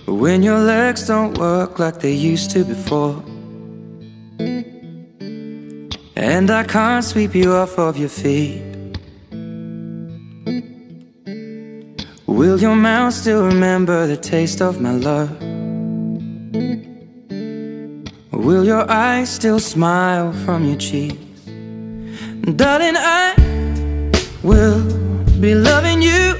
when your legs don't work like they used to before, and I can't sweep you off of your feet. Will your mouth still remember the taste of my love? Will your eyes still smile from your cheeks? Darling, I will be loving you